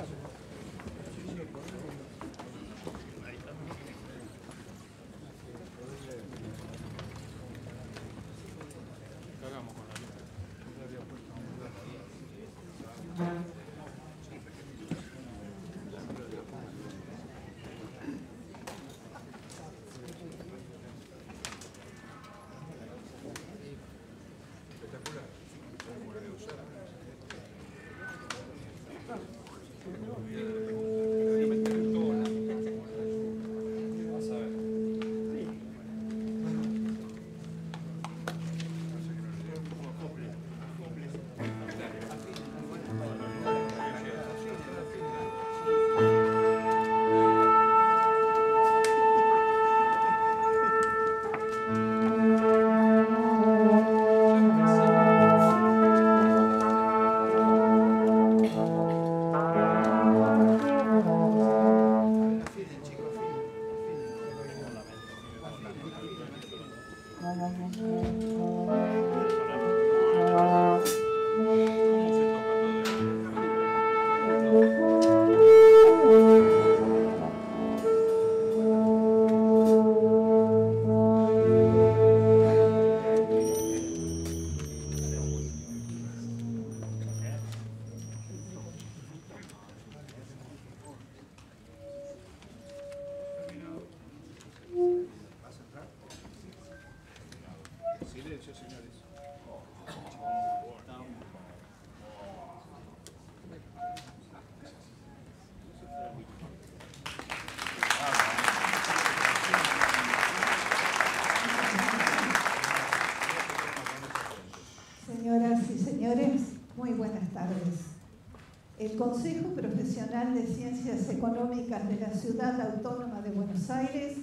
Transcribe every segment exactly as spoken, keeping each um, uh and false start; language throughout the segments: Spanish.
El Consejo Profesional de Ciencias Económicas de la Ciudad Autónoma de Buenos Aires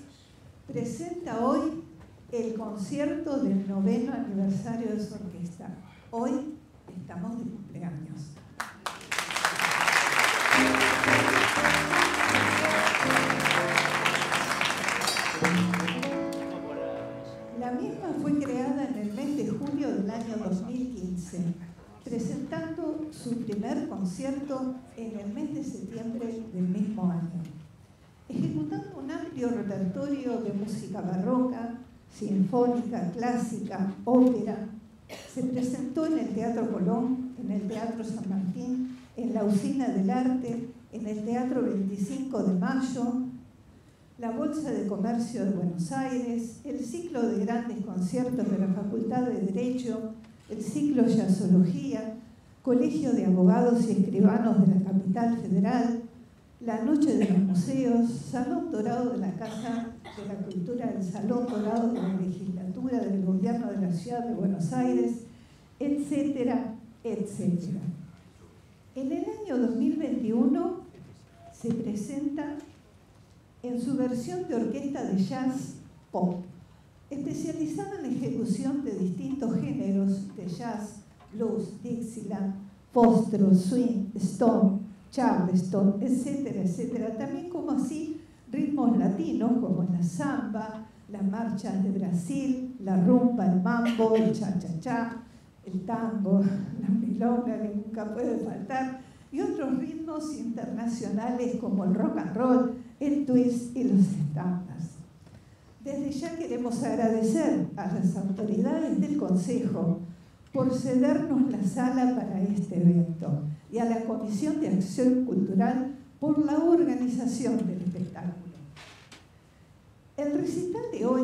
presenta hoy el concierto del noveno aniversario de su orquesta. Hoy estamos de cumpleaños. La misma fue creada en el mes de julio del año dos mil quince, presentando su primer concierto en el mes de septiembre del mismo año. Ejecutando un amplio repertorio de música barroca, sinfónica, clásica, ópera, se presentó en el Teatro Colón, en el Teatro San Martín, en la Usina del Arte, en el Teatro veinticinco de Mayo, la Bolsa de Comercio de Buenos Aires, el ciclo de grandes conciertos de la Facultad de Derecho, el ciclo Jazzología, Colegio de Abogados y Escribanos de la Capital Federal, la Noche de los Museos, Salón Dorado de la Casa de la Cultura, el Salón Dorado de la Legislatura del Gobierno de la Ciudad de Buenos Aires, etcétera, etcétera. En el año dos mil veintiuno se presenta en su versión de orquesta de jazz pop, especializada en la ejecución de distintos géneros de jazz, blues, Dixieland, foxtrot, swing, stone, charleston, etcétera, etcétera. También como así ritmos latinos como la samba, las marchas de Brasil, la rumba, el mambo, el cha-cha-cha, el tango, la milonga que nunca puede faltar, y otros ritmos internacionales como el rock and roll, el twist y los estándares. Desde ya queremos agradecer a las autoridades del Consejo por cedernos la sala para este evento y a la Comisión de Acción Cultural por la organización del espectáculo. El recital de hoy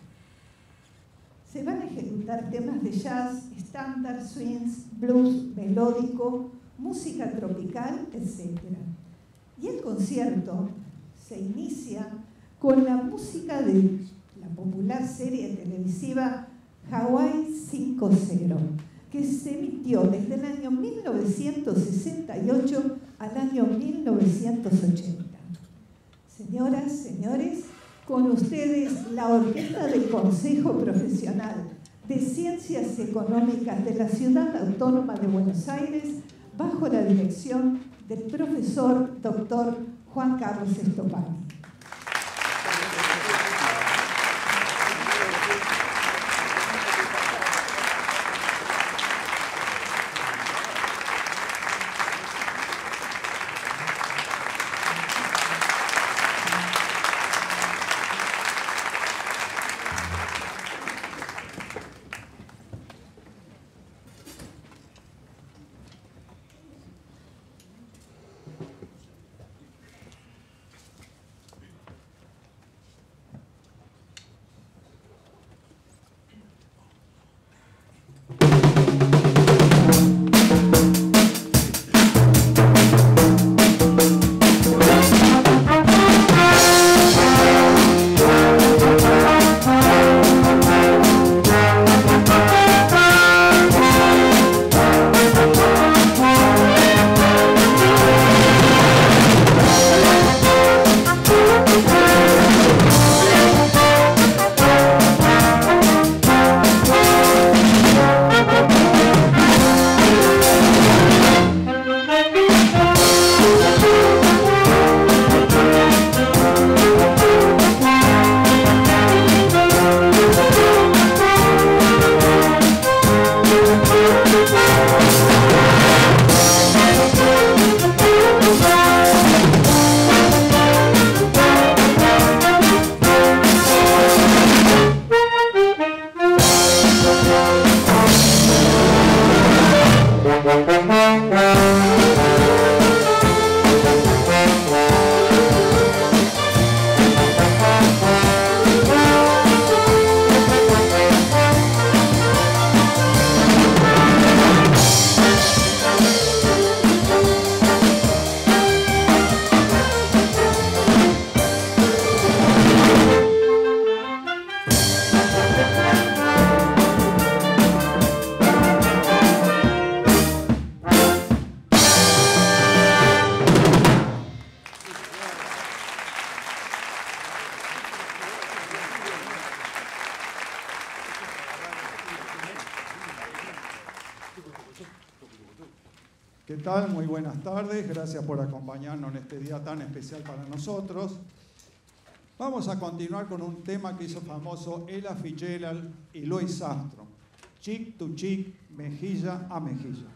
se van a ejecutar temas de jazz, estándar, swings, blues, melódico, música tropical, etcétera. Y el concierto se inicia con la música de la popular serie televisiva Hawái cinco cero, que se emitió desde el año mil novecientos sesenta y ocho al año mil novecientos ochenta. Señoras, señores, con ustedes la Orquesta del Consejo Profesional de Ciencias Económicas de la Ciudad Autónoma de Buenos Aires, bajo la dirección del profesor doctor Juan Carlos Estopani. tal? Muy buenas tardes. Gracias por acompañarnos en este día tan especial para nosotros. Vamos a continuar con un tema que hizo famoso Ella Fitzgerald y Louis Armstrong. Cheek to cheek, mejilla a mejilla.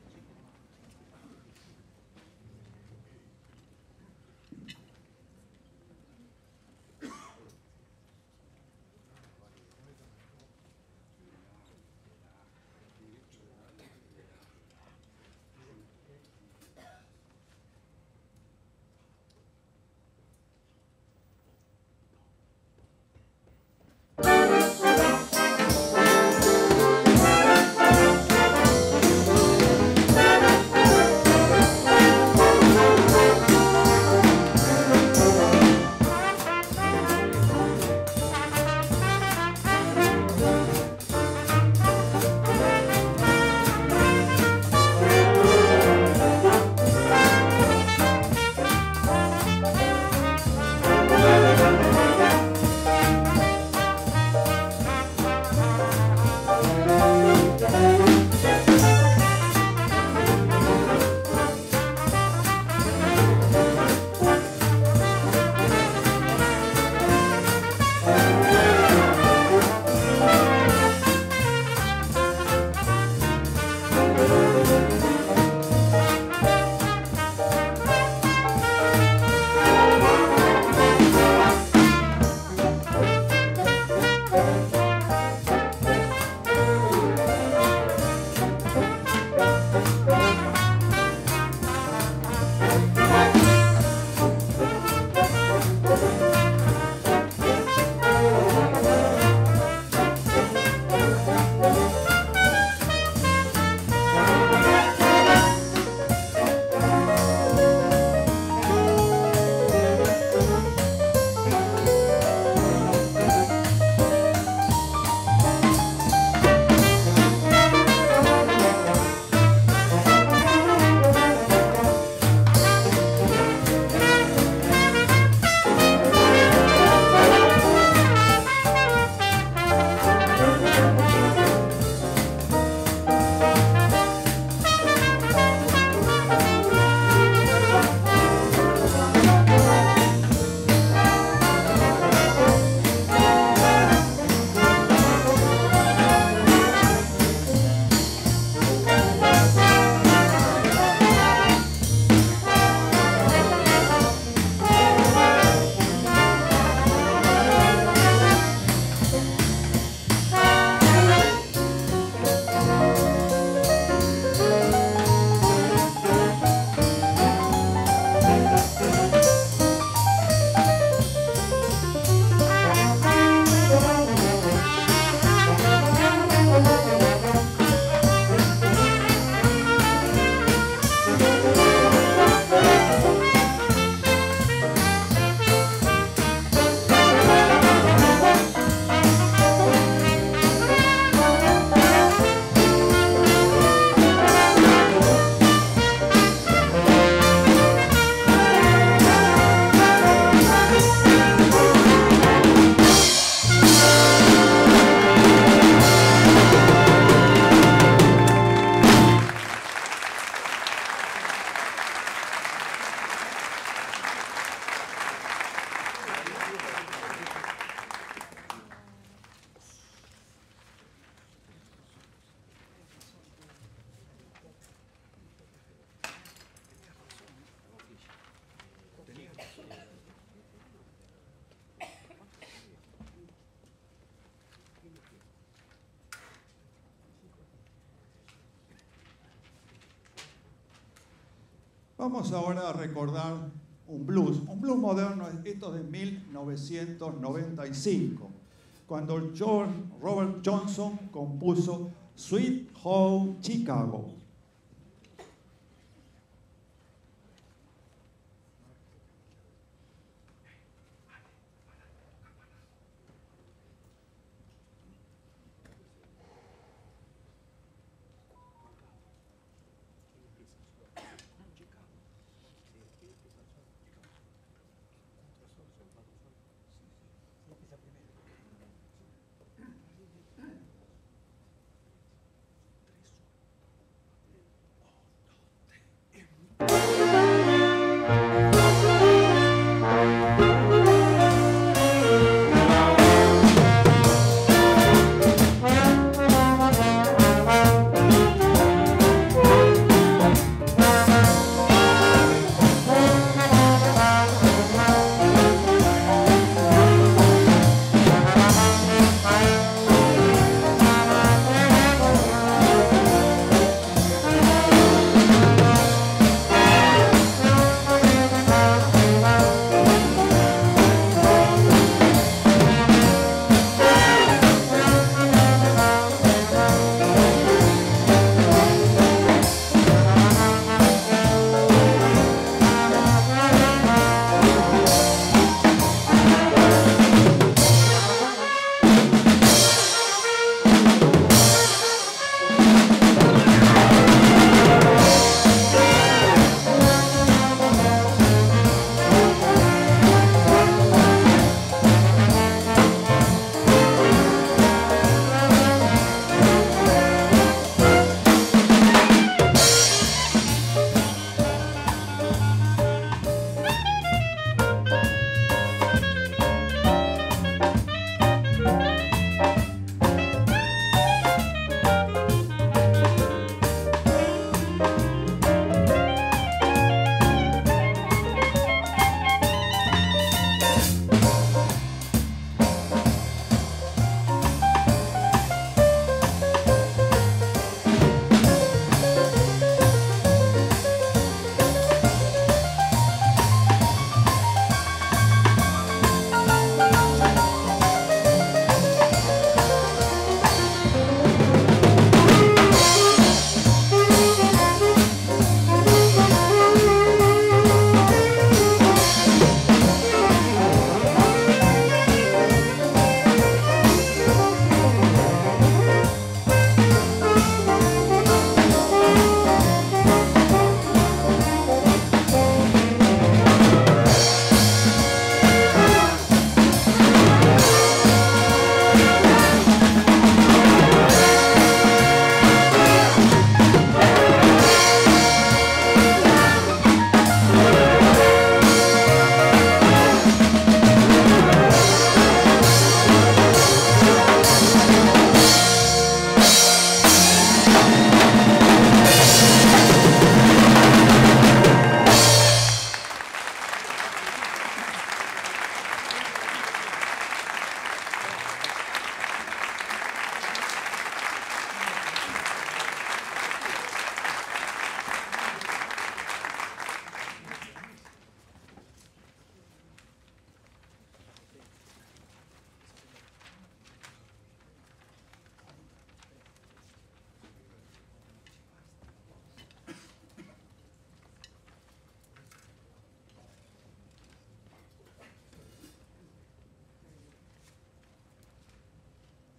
Vamos ahora a recordar un blues, un blues moderno, esto de mil novecientos noventa y cinco, cuando John Robert Johnson compuso Sweet Home Chicago.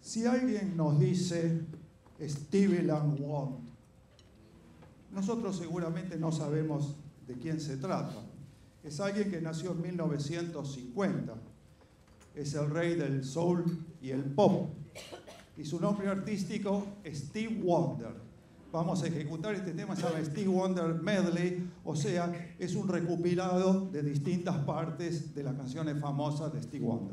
Si alguien nos dice Stevie Ray Vaughan, nosotros seguramente no sabemos de quién se trata. Es alguien que nació en mil novecientos cincuenta. Es el rey del soul y el pop. Y su nombre artístico es Steve Wonder. Vamos a ejecutar este tema, se llama Steve Wonder Medley, o sea, es un recopilado de distintas partes de las canciones famosas de Steve Wonder.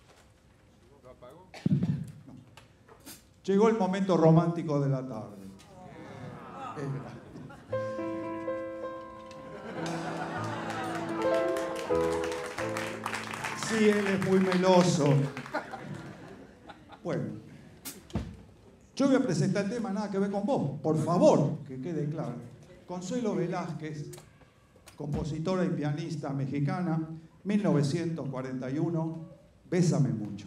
Llegó el momento romántico de la tarde. Sí, él es muy meloso. Bueno, yo voy a presentar el tema, nada que ver con vos, por favor, que quede claro. Consuelo Velázquez, compositora y pianista mexicana, mil novecientos cuarenta y uno, Bésame mucho.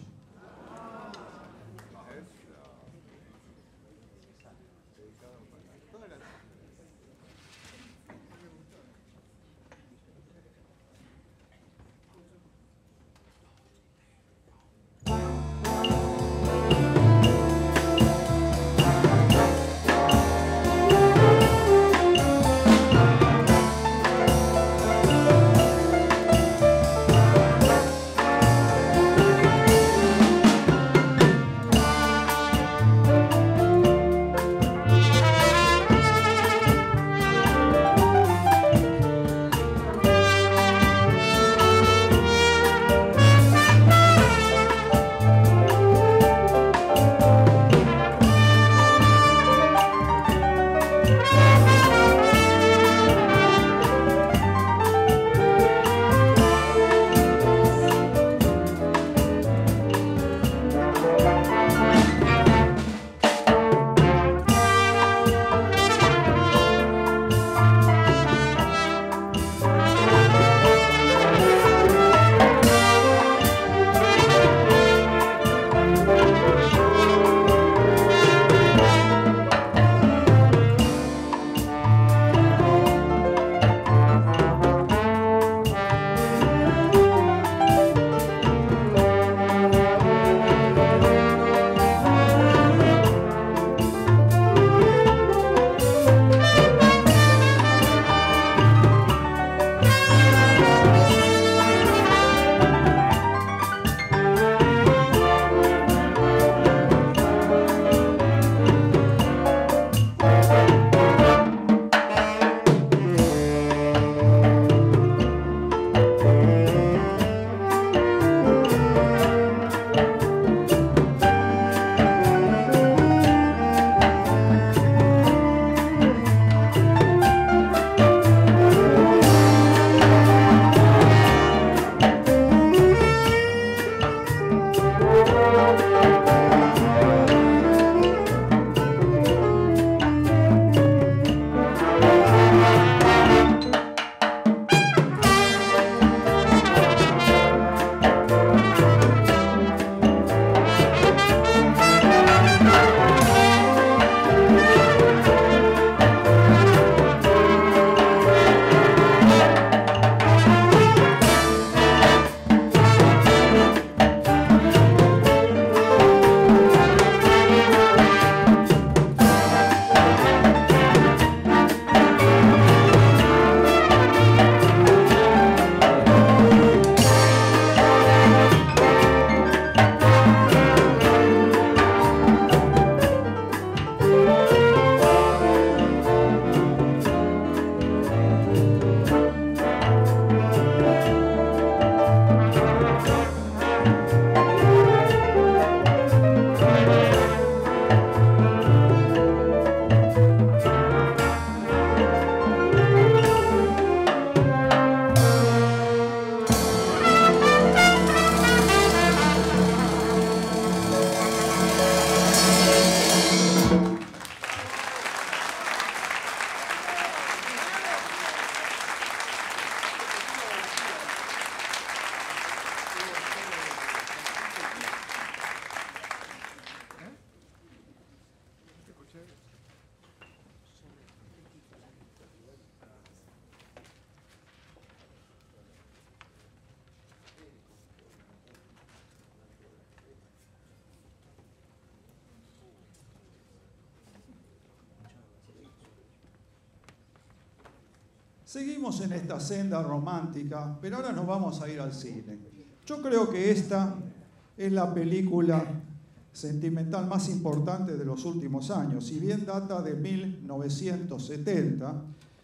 Seguimos en esta senda romántica, pero ahora nos vamos a ir al cine. Yo creo que esta es la película sentimental más importante de los últimos años. Si bien data de mil novecientos setenta,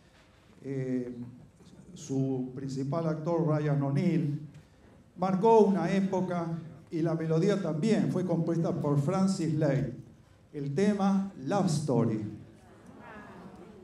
eh, su principal actor, Ryan O'Neal, marcó una época y la melodía también fue compuesta por Francis Lai. El tema Love Story.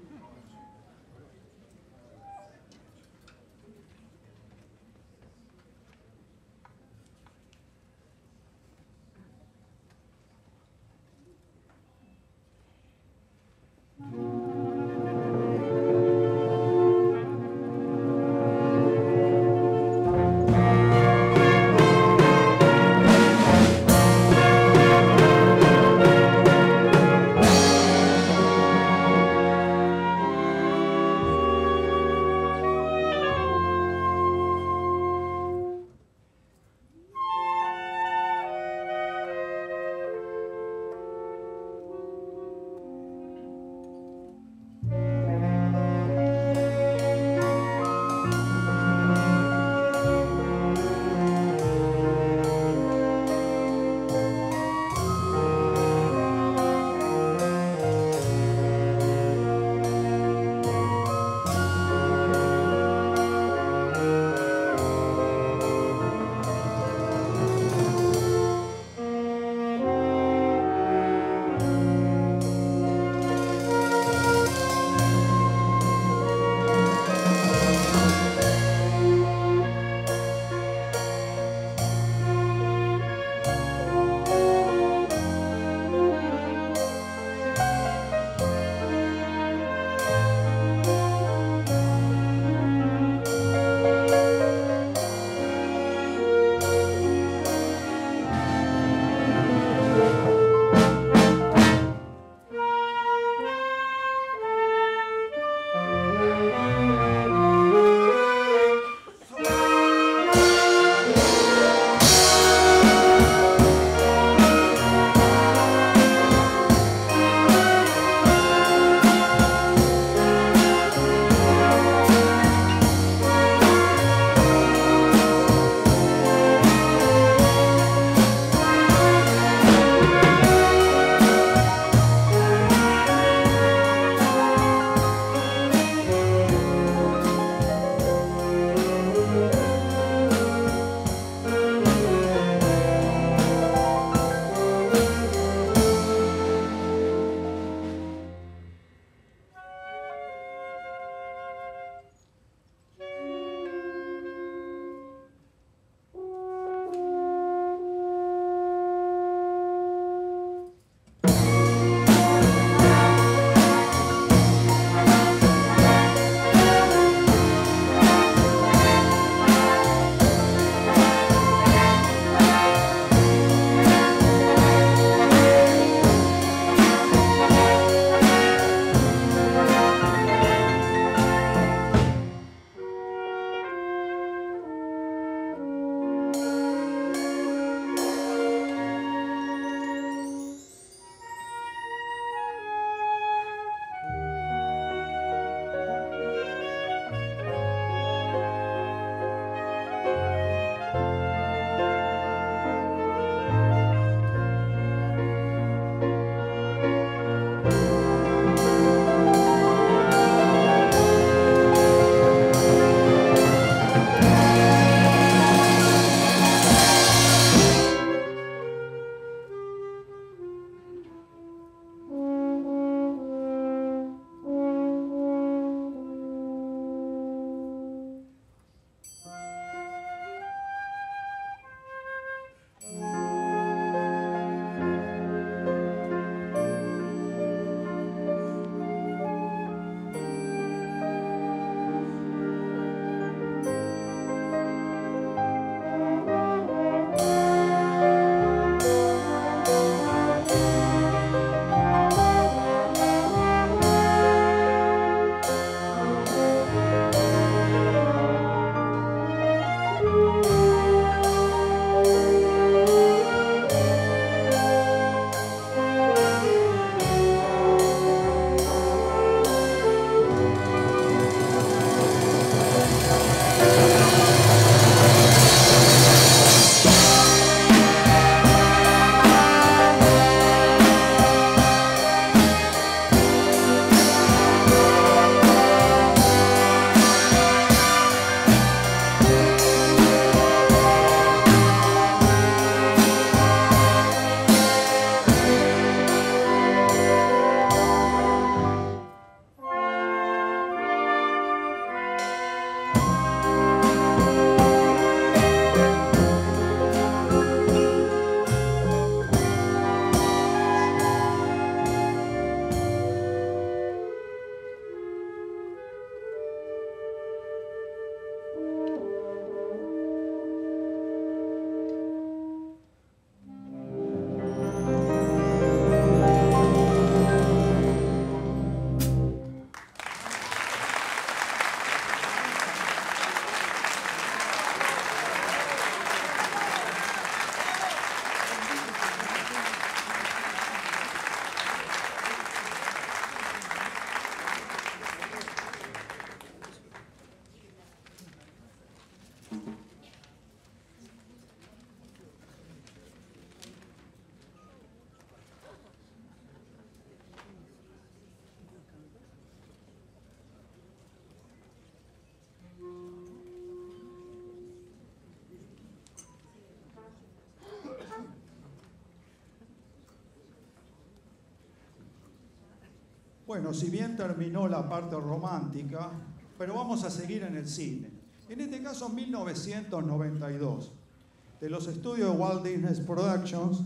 Bueno, si bien terminó la parte romántica, pero vamos a seguir en el cine. En este caso, mil novecientos noventa y dos, de los estudios de Walt Disney Productions,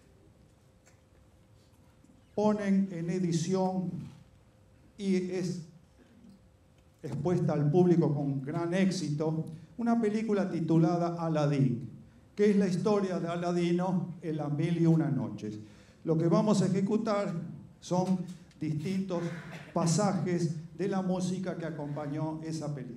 ponen en edición y es expuesta al público con gran éxito una película titulada Aladín, que es la historia de Aladino en las mil y una noches. Lo que vamos a ejecutar son distintos pasajes de la música que acompañó esa película.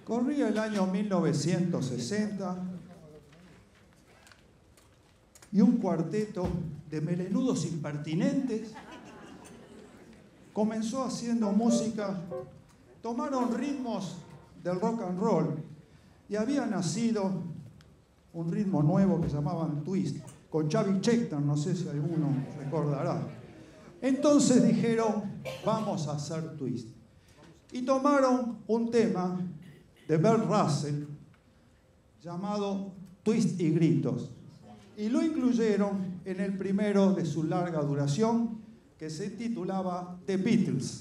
Corría el año mil novecientos sesenta y un cuarteto de melenudos impertinentes comenzó haciendo música, tomaron ritmos del rock and roll y había nacido un ritmo nuevo que llamaban twist, con Xavi Schechter, no sé si alguno recordará. Entonces dijeron, vamos a hacer twist. Y tomaron un tema de Bert Russell llamado Twist y Gritos y lo incluyeron en el primero de su larga duración que se titulaba The Beatles.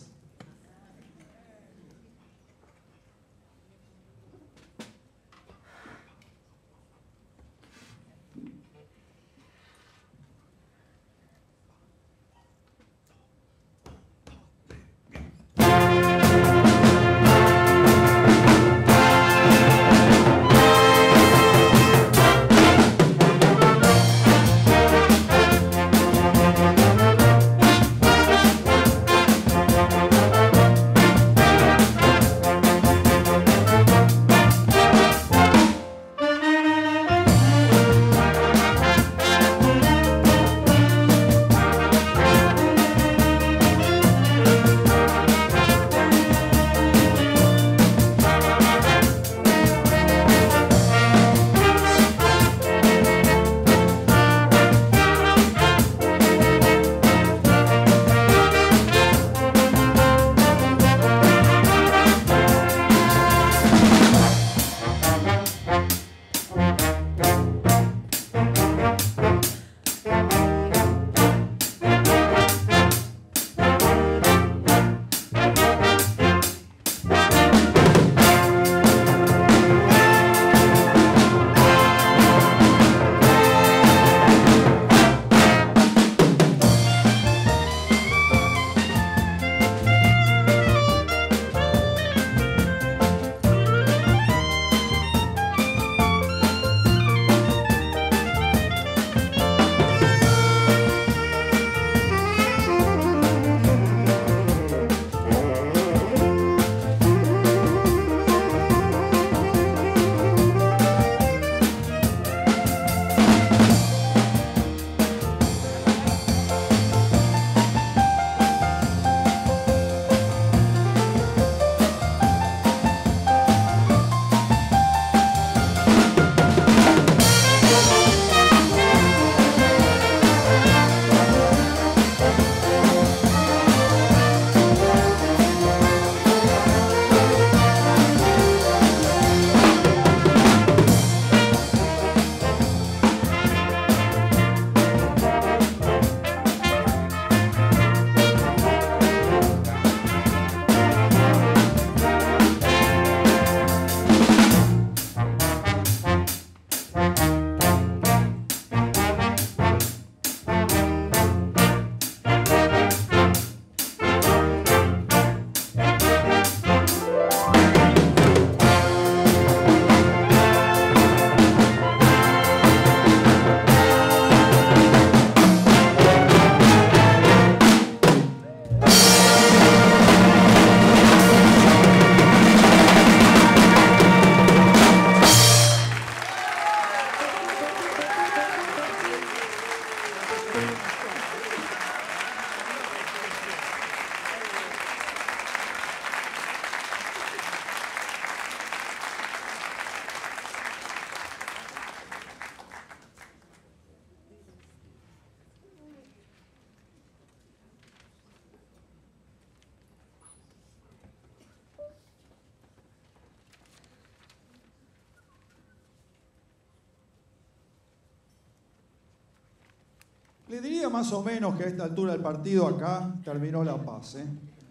Le diría más o menos que a esta altura del partido acá terminó la paz, ¿eh?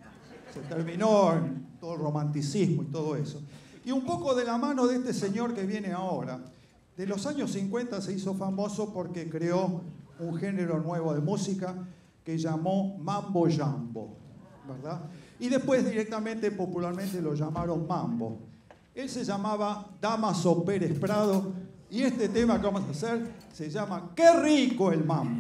Se terminó todo el romanticismo y todo eso. Y un poco de la mano de este señor que viene ahora. De los años cincuenta se hizo famoso porque creó un género nuevo de música que llamó Mambo Jambo, ¿verdad? Y después directamente, popularmente, lo llamaron Mambo. Él se llamaba Dámaso Pérez Prado y este tema que vamos a hacer se llama ¡Qué rico el mambo!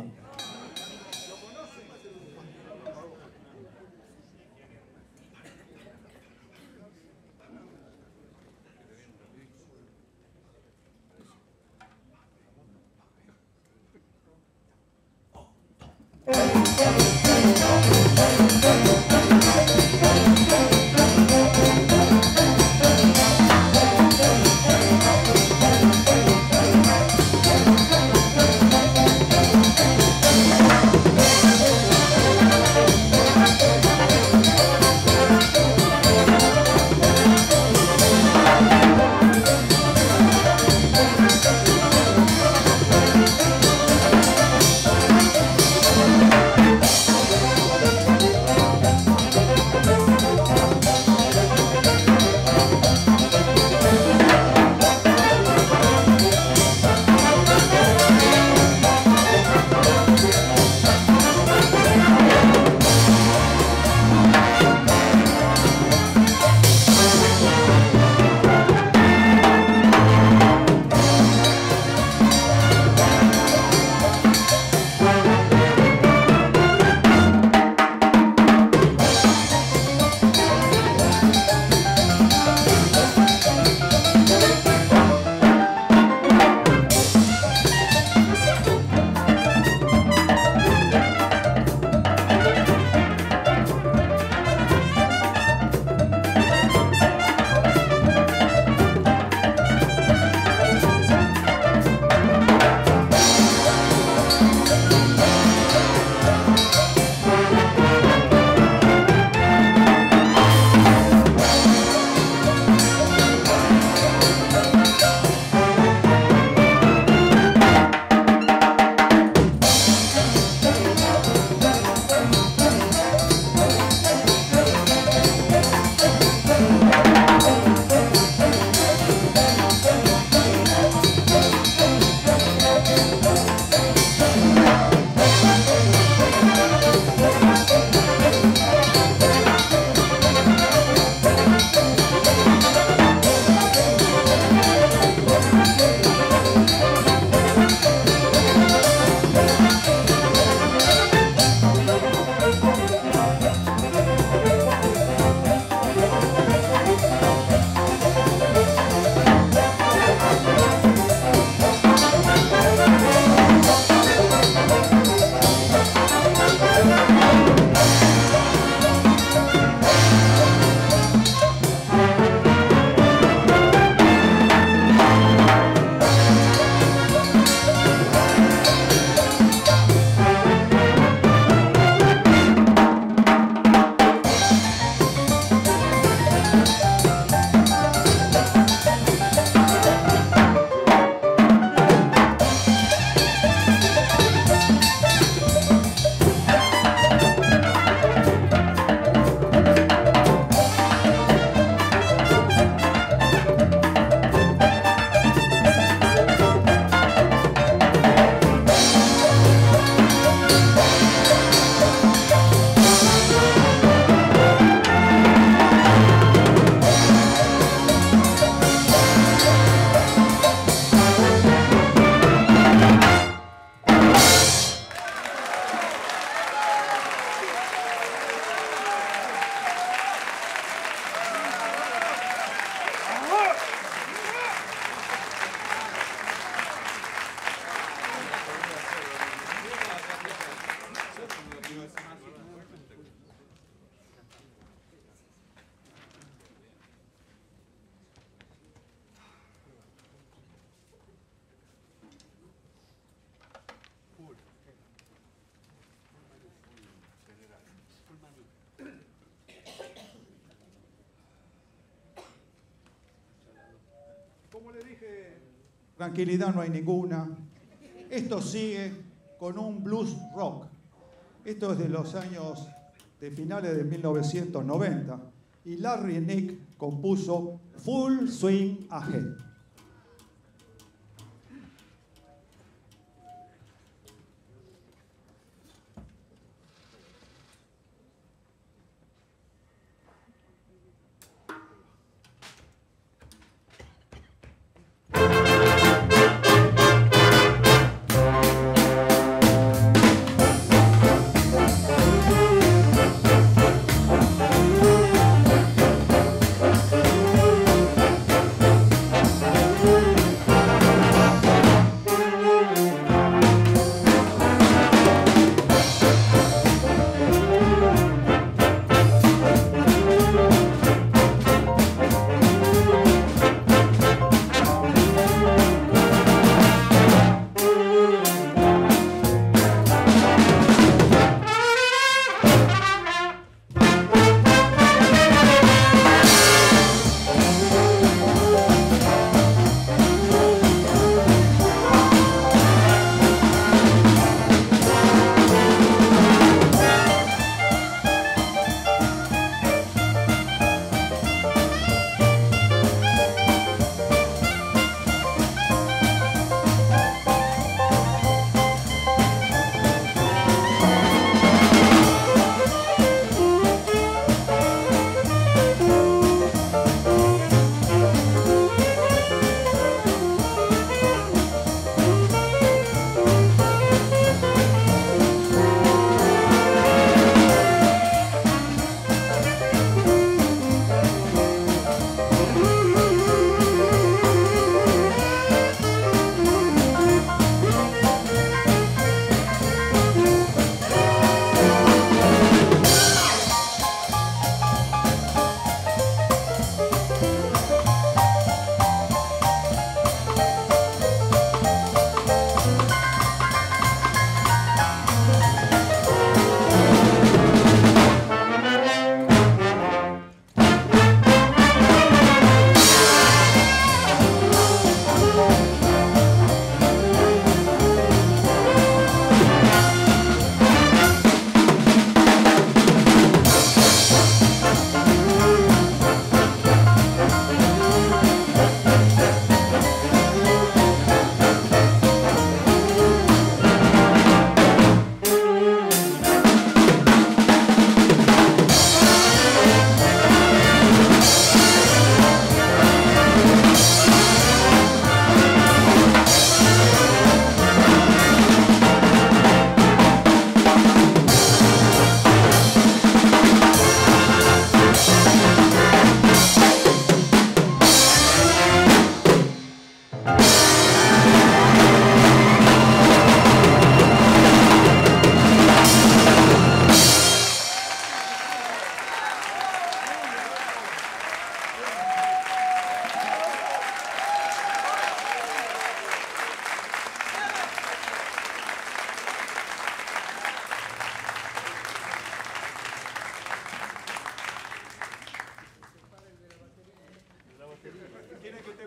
Como le dije, tranquilidad no hay ninguna. Esto sigue con un blues rock. Esto es de los años de finales de mil novecientos noventa. Y Larry Nick compuso Full Swing Ahead. We'll be right back.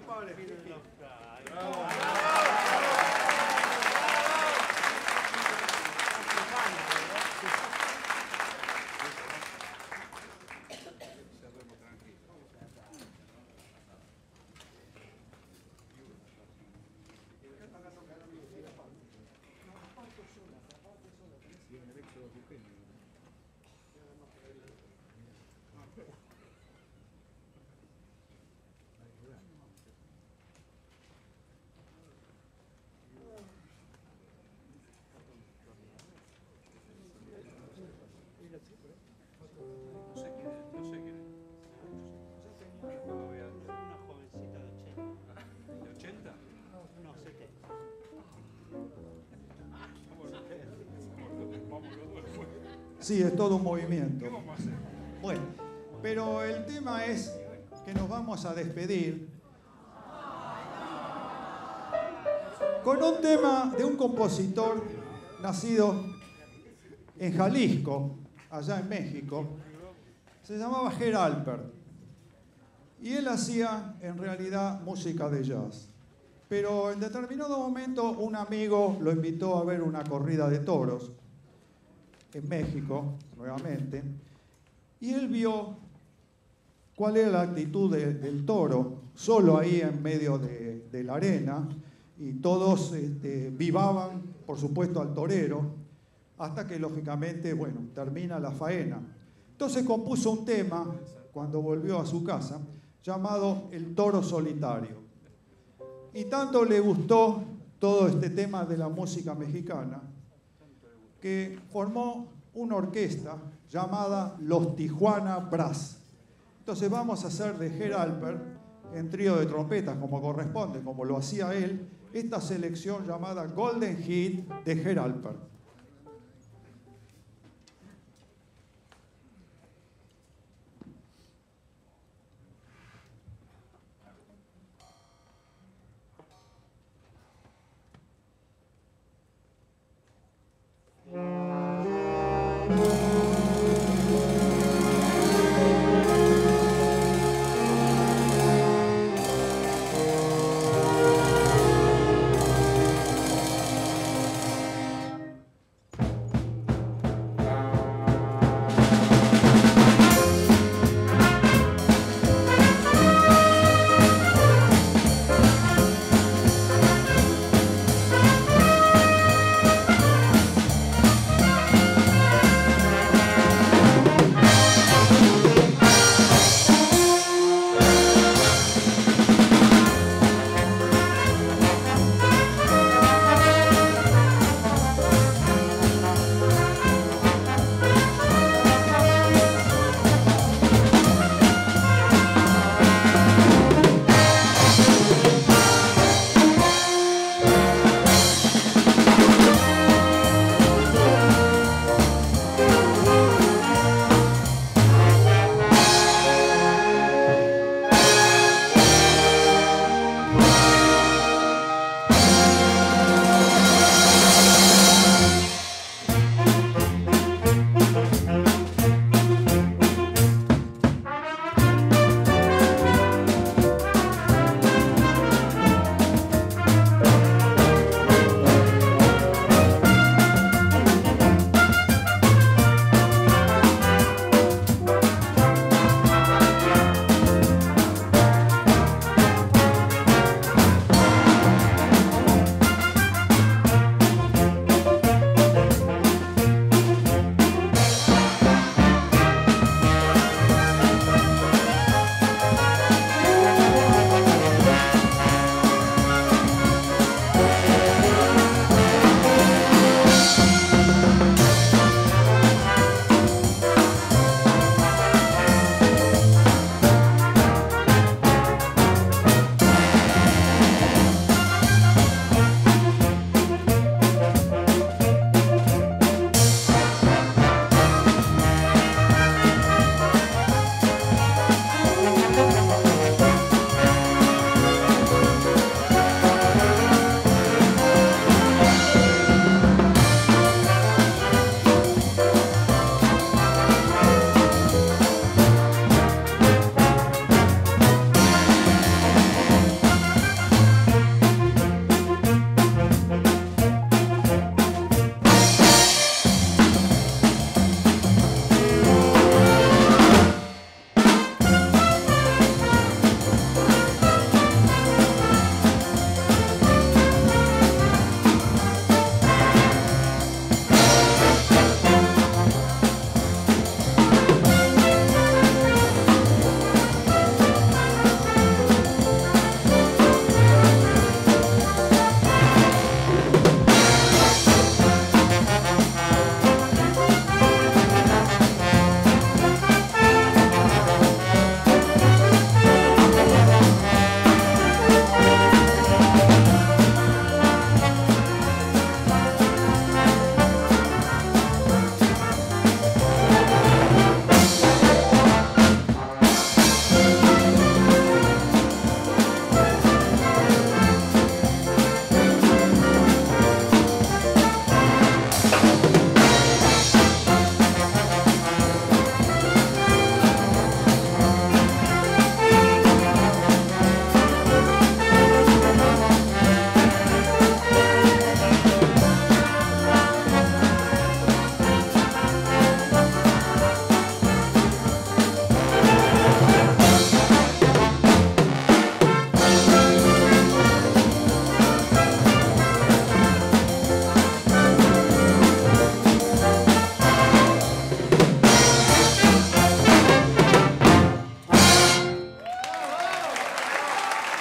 Sí, es todo un movimiento. Bueno, pero el tema es que nos vamos a despedir con un tema de un compositor nacido en Jalisco, allá en México. Se llamaba Herb Alpert. Y él hacía, en realidad, música de jazz. Pero en determinado momento un amigo lo invitó a ver una corrida de toros en México, nuevamente, y él vio cuál era la actitud de, del toro, solo ahí en medio de, de la arena, y todos este, vivaban, por supuesto, al torero, hasta que, lógicamente, bueno, termina la faena. Entonces compuso un tema, cuando volvió a su casa, llamado El Toro Solitario. Y tanto le gustó todo este tema de la música mexicana, que formó una orquesta llamada Los Tijuana Brass. Entonces vamos a hacer de Herb Alpert, en trío de trompetas, como corresponde, como lo hacía él, esta selección llamada Golden Hit de Herb Alpert.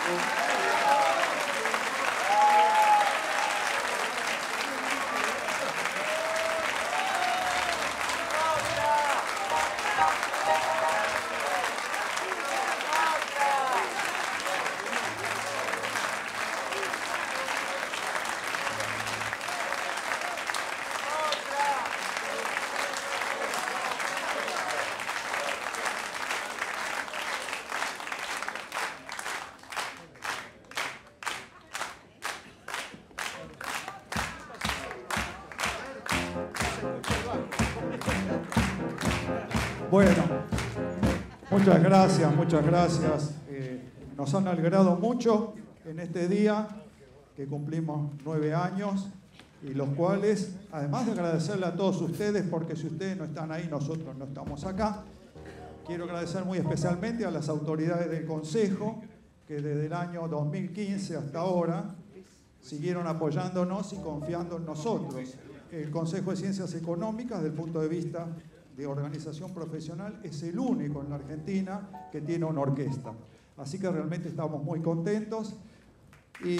Bueno, muchas gracias, muchas gracias. Eh, nos han alegrado mucho en este día que cumplimos nueve años y los cuales, además de agradecerle a todos ustedes, porque si ustedes no están ahí, nosotros no estamos acá, quiero agradecer muy especialmente a las autoridades del Consejo que desde el año dos mil quince hasta ahora siguieron apoyándonos y confiando en nosotros. El Consejo de Ciencias Económicas, desde el punto de vista de organización profesional, es el único en la Argentina que tiene una orquesta. Así que realmente estamos muy contentos y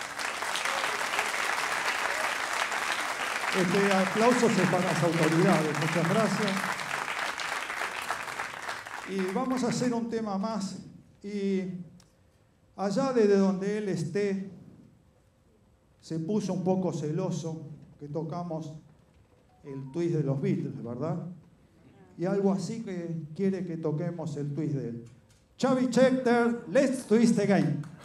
este aplauso es para las autoridades. Muchas gracias. Y vamos a hacer un tema más. Y allá desde donde él esté, se puso un poco celoso que tocamos el twist de los Beatles, ¿verdad? Y algo así que quiere que toquemos el twist de él. Chubby Checker, let's twist again.